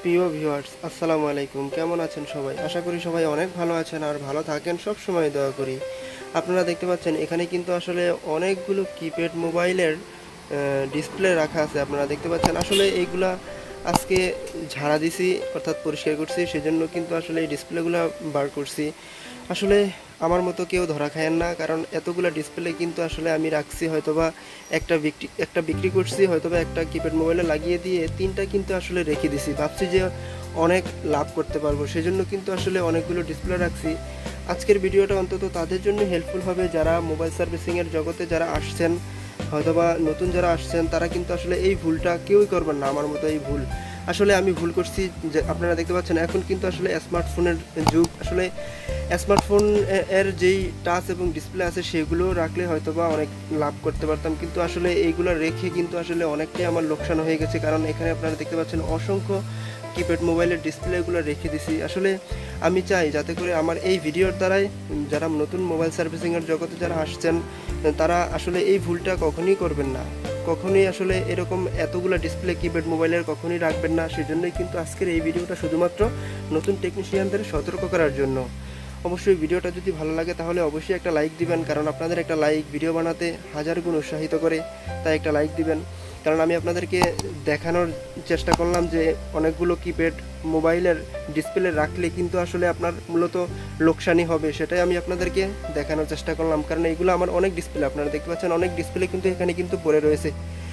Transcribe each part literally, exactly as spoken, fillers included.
প্রিয় ভিউয়ার্স, আসসালামু আলাইকুম। কেমন আছেন সবাই? আশা করি সবাই অনেক ভালো আছেন আর ভালো থাকেন, সব সময় দোয়া করি। আপনারা দেখতে পাচ্ছেন এখানে কিন্তু আসলে অনেকগুলো কিপ্যাড মোবাইলের ডিসপ্লে রাখা আছে। আপনারা দেখতে পাচ্ছেন আসলে এইগুলা আজকে ঝাড়া দিছি, অর্থাৎ পরিষ্কার করছি, সেজন্য কিন্তু আসলে এই ডিসপ্লেগুলো বার করছি। আসলে আমার মতো কেউ ধরা খায়েন না, কারণ এতগুলো ডিসপ্লে কিন্তু আসলে আমি রাখছি হয়তোবা একটা বিক্রি একটা বিক্রি করছি, হয়তোবা একটা কিপ্যাড মোবাইলে লাগিয়ে দিয়ে তিনটা কিন্তু আসলে রেখে দিছি। ভাবছি যে অনেক লাভ করতে পারবো, সেজন্য কিন্তু আসলে অনেকগুলো ডিসপ্লে রাখছি। আজকের ভিডিওটা অন্তত তাদের জন্য হেল্পফুল হবে যারা মোবাইল সার্ভিসিংয়ের জগতে যারা আসছেন, হয়তোবা নতুন যারা আসছেন, তারা কিন্তু আসলে এই ভুলটা কেউই করবেন না। আমার মতো এই ভুল আসলে আমি ভুল করছি। যে আপনারা দেখতে পাচ্ছেন এখন কিন্তু আসলে স্মার্টফোনের যুগ। আসলে স্মার্টফোন এর যেই টাচ এবং ডিসপ্লে আছে সেগুলো রাখলে হয়তোবা অনেক লাভ করতে পারতাম, কিন্তু আসলে এইগুলো রেখে কিন্তু আসলে অনেকটাই আমার লোকসান হয়ে গেছে। কারণ এখানে আপনারা দেখতে পাচ্ছেন অসংখ্য কিপ্যাড মোবাইলের ডিসপ্লেগুলো রেখে দিছি। আসলে আমি চাই যাতে করে আমার এই ভিডিওর দ্বারাই যারা নতুন মোবাইল সার্ভিসিংয়ের জগতে যারা আসছেন, তারা আসলে এই ভুলটা কখনোই করবেন না, কখনোই আসলে এরকম এতগুলো ডিসপ্লে কিপ্যাড মোবাইলের কখনোই রাখবেন না। সেজন্যই কিন্তু আজকের এই ভিডিওটা শুধুমাত্র নতুন টেকনিশিয়ানদের সতর্ক করার জন্য। অবশ্যই ভিডিওটা যদি ভালো লাগে তাহলে অবশ্যই একটা লাইক দিবেন, কারণ আপনাদের একটা লাইক ভিডিও বানাতে হাজার গুণ উৎসাহিত করে। তাই একটা লাইক দিবেন, কারণ আমি আপনাদেরকে দেখানোর চেষ্টা করলাম যে অনেকগুলো কিপ্যাড মোবাইলের ডিসপ্লে রাখলে কিন্তু আসলে আপনার মূলত লোকসানই হবে, সেটাই আমি আপনাদেরকে দেখানোর চেষ্টা করলাম। কারণ এইগুলো আমার অনেক ডিসপ্লে, আপনারা দেখতে পাচ্ছেন অনেক ডিসপ্লে কিন্তু এখানে কিন্তু পড়ে রয়েছে।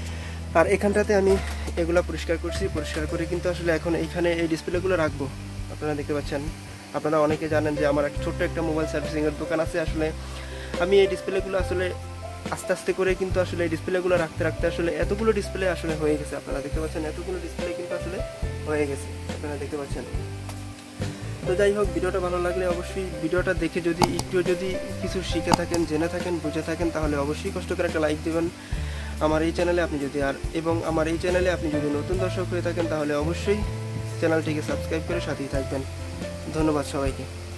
আর এখানটাতে আমি এগুলো পরিষ্কার করছি, পরিষ্কার করে কিন্তু আসলে এখন এইখানে এই ডিসপ্লেগুলো রাখবো। আপনারা দেখতে পাচ্ছেন, আপনারা অনেকে জানেন যে আমার ছোট্ট একটা মোবাইল সার্ভিসিংয়ের দোকান আছে। আসলে আমি এই ডিসপ্লেগুলো আসলে আস্তে আস্তে করে কিন্তু আসলে এই ডিসপ্লেগুলো রাখতে রাখতে আসলে এতগুলো ডিসপ্লে আসলে হয়ে গেছে। আপনারা দেখতে পাচ্ছেন এতগুলো ডিসপ্লে কিন্তু আসলে হয়ে গেছে, আপনারা দেখতে পাচ্ছেন। তো যাই হোক, ভিডিওটা ভালো লাগলে অবশ্যই ভিডিওটা দেখে যদি একটু যদি কিছু শিখে থাকেন, জেনে থাকেন, বুঝে থাকেন, তাহলে অবশ্যই কষ্ট করে একটা লাইক দেবেন আমার এই চ্যানেলে আপনি যদি আর এবং আমার এই চ্যানেলে আপনি যদি নতুন দর্শক হয়ে থাকেন তাহলে অবশ্যই চ্যানেলটিকে সাবস্ক্রাইব করে সাথেই থাকবেন। ধন্যবাদ সবাইকে।